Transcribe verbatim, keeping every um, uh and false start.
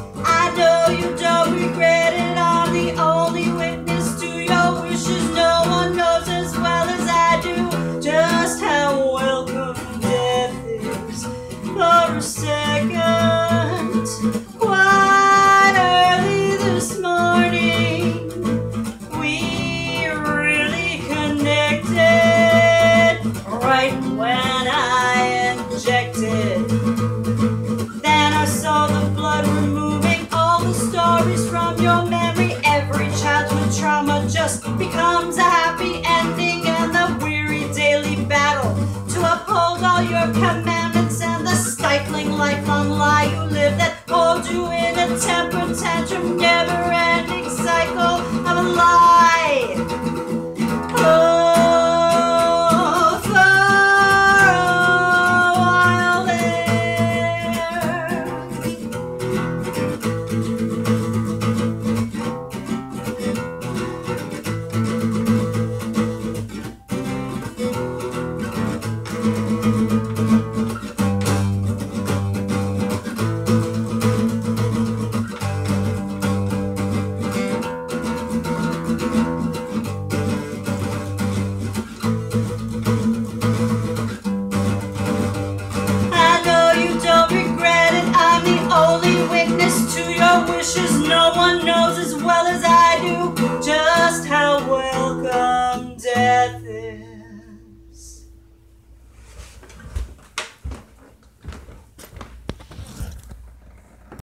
I know you don't regret it. I'm the only witness to your wishes. No one knows as well as I do just how welcome death is. For a second, quite early this morning, we really connected right when I injected. Then I saw the blood removing all the stories from your memory. Every childhood trauma just becomes a happy ending, and the weary daily battle to uphold all your commandments and the stifling lifelong lie you live that holds you in a temper tantrum, never-ending cycle of a lie. Oh, for a while there. Wishes. No one knows as well as I do just how welcome death is.